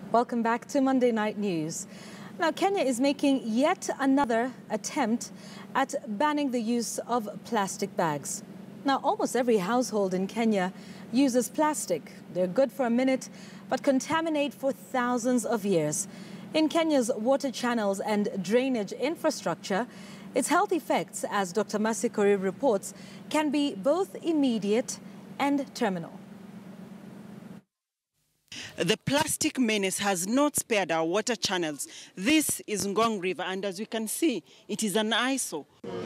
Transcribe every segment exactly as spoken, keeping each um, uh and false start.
Welcome back to Monday Night News. Now, Kenya is making yet another attempt at banning the use of plastic bags. Now, almost every household in Kenya uses plastic. They're good for a minute, but contaminate for thousands of years. In Kenya's water channels and drainage infrastructure, its health effects, as Dr Mercy Korir reports, can be both immediate and terminal. The plastic menace has not spared our water channels. This is Ngong River, and as you can see, it is an eyesore.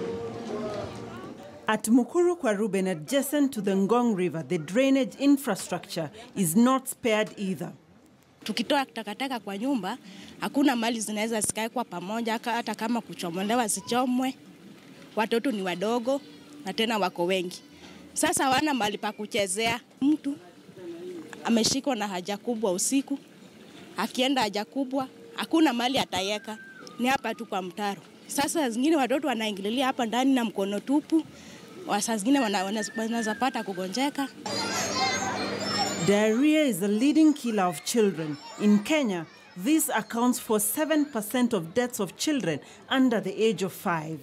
At Mukuru kwa Ruben, adjacent to the Ngong River, the drainage infrastructure is not spared either. Tukitoa takataka kwa nyumba, hakuna mali zinaweza zikae kwa pamoja, hata kama kuchomolewa zichomwe. Watoto ni wadogo na tena wako wengi. Sasa wana mali pa kuchezea. Mtu ameshikwa na haja kubwa usiku, akienda haja kubwa, hakuna mali atayeka, ni hapa tu kwa mtaro. Sasa zingine watoto wanaingililia hapa ndani na mkono tupu, saa zingine wanaweza pata kugonjeka. Diarrhea is the leading killer of children. In Kenya, this accounts for seven percent of deaths of children under the age of five.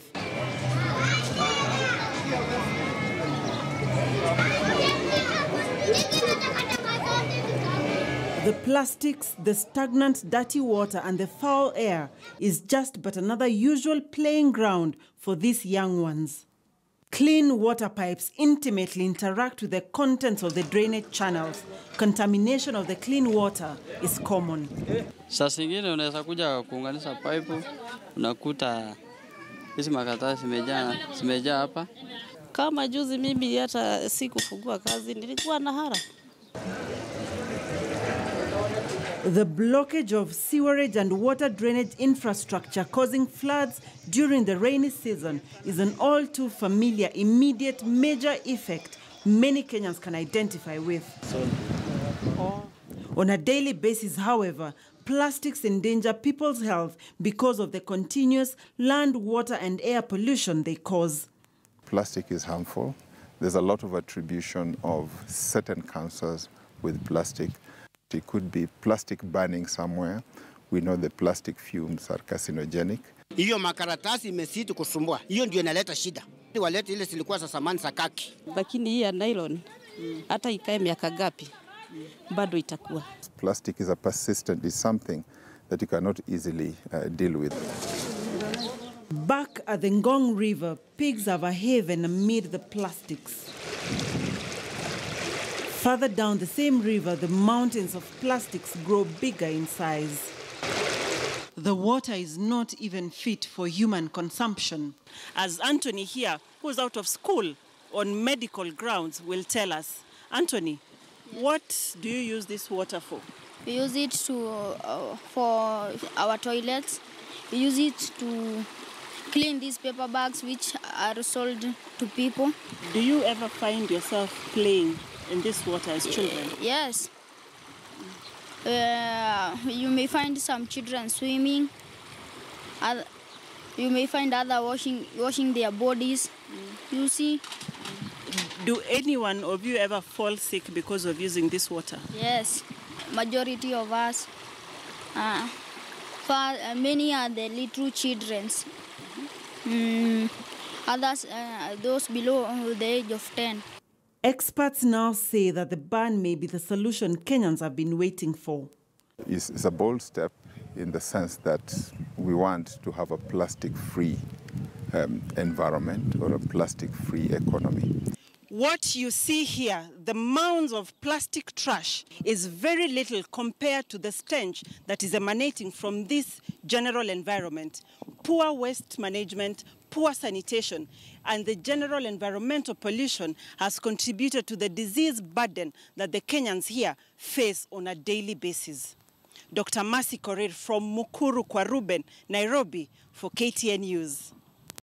The plastics, the stagnant dirty water and the foul air is just but another usual playing ground for these young ones. Clean water pipes intimately interact with the contents of the drainage channels. Contamination of the clean water is common. Sasa ingine unaweza kuja kuunganisha pipe, unakuta hizi makaratasi zimejaa zimejaa hapa. Kama juzi mimi hata sikufungua kazi, nilikuwa na hara. The blockage of sewerage and water drainage infrastructure causing floods during the rainy season is an all too familiar, immediate, major effect many Kenyans can identify with. On a daily basis, however, plastics endanger people's health because of the continuous land, water and air pollution they cause. Plastic is harmful. There's a lot of attribution of certain cancers with plastic. It could be plastic burning somewhere. We know the plastic fumes are carcinogenic. Hiyo makaratasi imesiti kusumbua. Hiyo ndio inaleta shida. Walete ile silikuwa za samani sakaki. Lakini hii ya nylon hata ikae miaka gapi bado itakuwa. Plastic is a persistent, is something that you cannot easily uh, deal with. Back at the Ngong River, pigs have a haven amid the plastics. Further down the same river, the mountains of plastics grow bigger in size. The water is not even fit for human consumption. As Anthony here, who's out of school on medical grounds, will tell us. Anthony, yes. What do you use this water for? We use it to, uh, for our toilets. We use it to clean these paper bags which are sold to people. Do you ever find yourself playing in this water as children? Yes. Uh, you may find some children swimming. Other, you may find other washing washing their bodies. Mm. You see. Do anyone of you ever fall sick because of using this water? Yes, majority of us. Uh, for, uh, many are the little children. Mm. Others, uh, those below the age of ten. Experts now say that the ban may be the solution Kenyans have been waiting for. It's, it's a bold step in the sense that we want to have a plastic-free um, environment or a plastic-free economy. What you see here, the mounds of plastic trash, is very little compared to the stench that is emanating from this general environment. Poor waste management, poor sanitation, and the general environmental pollution has contributed to the disease burden that the Kenyans here face on a daily basis. Dr Mercy Korir from Mukuru kwa Ruben, Nairobi, for K T N News.